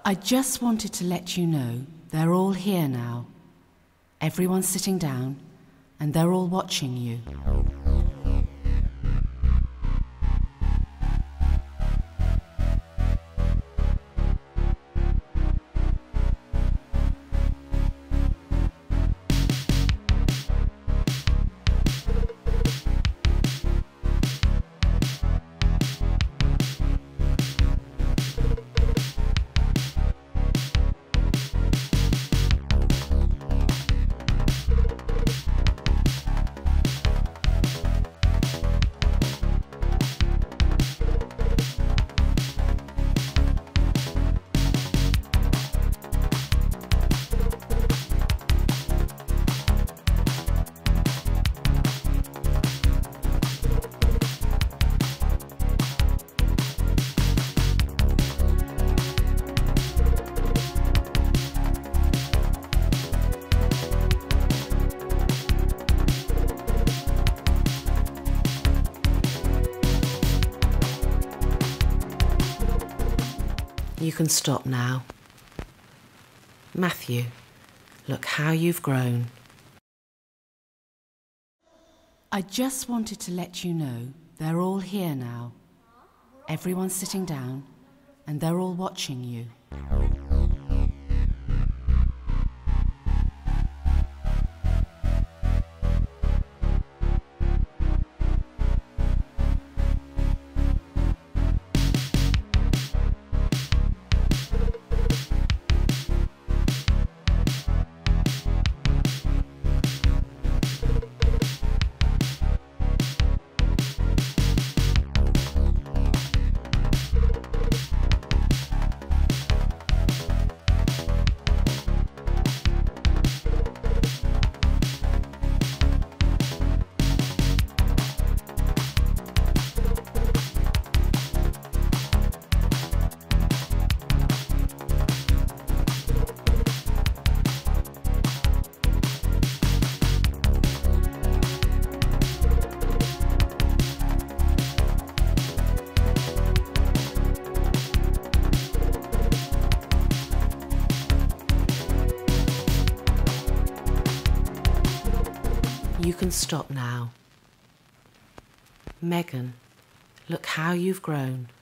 I just wanted to let you know they're all here now. Everyone's sitting down and they're all watching you. You can stop now. Matthew, look how you've grown. I just wanted to let you know they're all here now. Everyone's sitting down and they're all watching you. You can stop now. Megan, look how you've grown.